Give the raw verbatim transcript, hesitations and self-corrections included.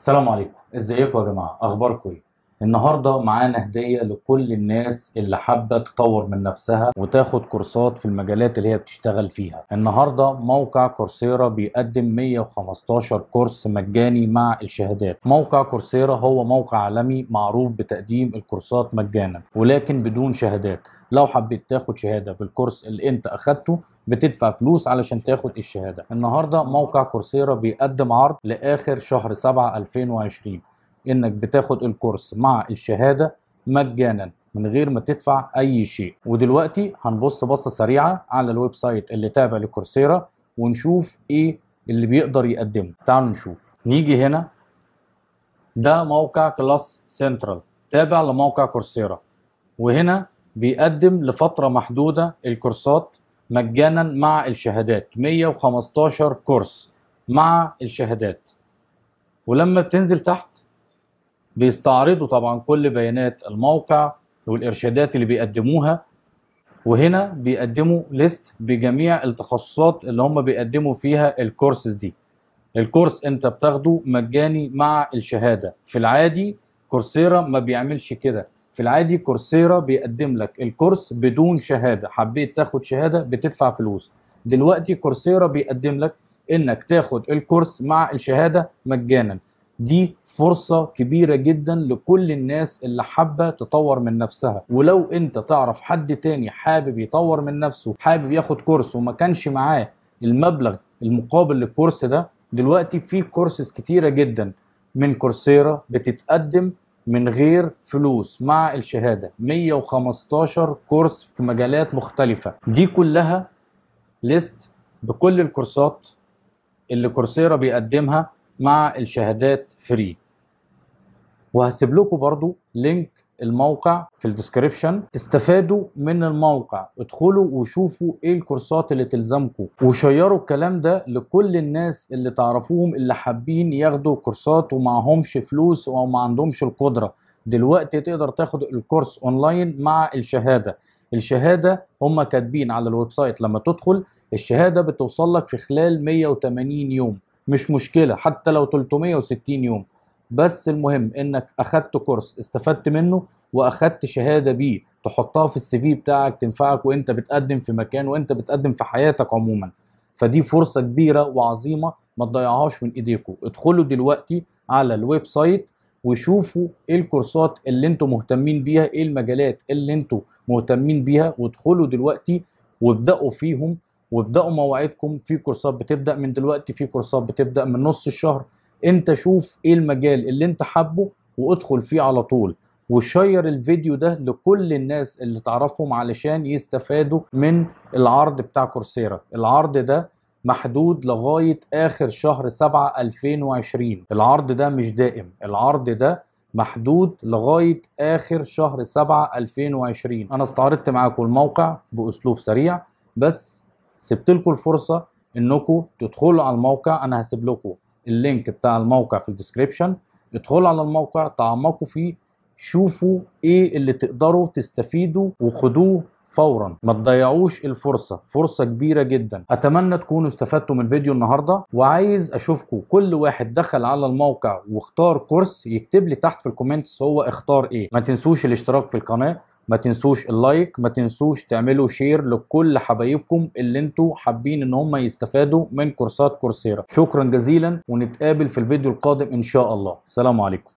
السلام عليكم، ازيكم يا جماعه؟ اخباركم ايه؟ النهارده معانا هديه لكل الناس اللي حابه تطور من نفسها وتاخد كورسات في المجالات اللي هي بتشتغل فيها. النهارده موقع كورسيرا بيقدم مية وخمستاشر كورس مجاني مع الشهادات. موقع كورسيرا هو موقع عالمي معروف بتقديم الكورسات مجانا ولكن بدون شهادات. لو حبيت تاخد شهاده بالكورس اللي انت اخدته بتدفع فلوس علشان تاخد الشهاده. النهارده موقع كورسيرا بيقدم عرض لاخر شهر سبعة ألفين وعشرين، انك بتاخد الكورس مع الشهاده مجانا من غير ما تدفع اي شيء. ودلوقتي هنبص بصه سريعه على الويب سايت اللي تابع لكورسيرا ونشوف ايه اللي بيقدر يقدمه. تعالوا نشوف. نيجي هنا، ده موقع كلاس سنترال تابع لموقع كورسيرا، وهنا بيقدم لفترة محدودة الكورسات مجانا مع الشهادات. مية وخمستاشر كورس مع الشهادات. ولما بتنزل تحت بيستعرضوا طبعا كل بيانات الموقع والإرشادات اللي بيقدموها، وهنا بيقدموا ليست بجميع التخصصات اللي هم بيقدموا فيها الكورسز دي. الكورس انت بتاخده مجاني مع الشهادة. في العادي كورسيرا ما بيعملش كده، في العادي كورسيرا بيقدم لك الكورس بدون شهادة. حبيت تاخد شهادة بتدفع فلوس. دلوقتي كورسيرا بيقدم لك انك تاخد الكورس مع الشهادة مجانا. دي فرصة كبيرة جدا لكل الناس اللي حابة تطور من نفسها. ولو انت تعرف حد تاني حابب يطور من نفسه، حابب ياخد كورس وما كانش معاه المبلغ المقابل للكورس ده، دلوقتي في كورسز كتيرة جدا من كورسيرا بتتقدم من غير فلوس مع الشهادة. مية وخمستاشر كورس في مجالات مختلفة. دي كلها ليست بكل الكورسات اللي كورسيرا بيقدمها مع الشهادات فري. وهسيب لكم برضو لينك الموقع في الديسكريبشن. استفادوا من الموقع، ادخلوا وشوفوا ايه الكورسات اللي تلزمكم، وشيروا الكلام ده لكل الناس اللي تعرفوهم اللي حابين ياخدوا كورسات ومعهمش فلوس او ما عندهمش القدرة. دلوقتي تقدر تاخد الكورس اونلاين مع الشهادة. الشهادة هم كاتبين على الويب سايت لما تدخل الشهادة بتوصل لك في خلال مية وتمانين يوم. مش مشكلة حتى لو تلتمية وستين يوم، بس المهم انك اخدت كورس استفدت منه واخدت شهاده بيه تحطها في السي في بتاعك تنفعك وانت بتقدم في مكان وانت بتقدم في حياتك عموما. فدي فرصه كبيره وعظيمه ما تضيعهاش من ايديكم. ادخلوا دلوقتي على الويب سايت وشوفوا ايه الكورسات اللي انتم مهتمين بيها، ايه المجالات اللي انتم مهتمين بيها، وادخلوا دلوقتي وابداوا فيهم وابداوا مواعيدكم. في كورسات بتبدا من دلوقتي، في كورسات بتبدا من نص الشهر. انت شوف ايه المجال اللي انت حابه وادخل فيه على طول، وشير الفيديو ده لكل الناس اللي تعرفهم علشان يستفادوا من العرض بتاع كورسيرا. العرض ده محدود لغاية آخر شهر سبعة ألفين وعشرين. العرض ده مش دائم، العرض ده محدود لغاية آخر شهر سبعة ألفين وعشرين. أنا استعرضت معاكم الموقع بأسلوب سريع، بس سبت لكم الفرصة انكم تدخلوا على الموقع. انا هسيب لكم اللينك بتاع الموقع في الديسكريبشن. ادخلوا على الموقع تعمقوا فيه، شوفوا ايه اللي تقدروا تستفيدوا وخدوه فورا. ما تضيعوش الفرصة، فرصة كبيرة جدا. اتمنى تكونوا استفدتوا من فيديو النهاردة، وعايز اشوفكم كل واحد دخل على الموقع واختار كورس يكتب لي تحت في الكومنتس هو اختار ايه. ما تنسوش الاشتراك في القناة، ما تنسوش اللايك، ما تنسوش تعملوا شير لكل حبايبكم اللي انتوا حابين ان هم يستفادوا من كورسات كورسيرا. شكرا جزيلا ونتقابل في الفيديو القادم ان شاء الله. السلام عليكم.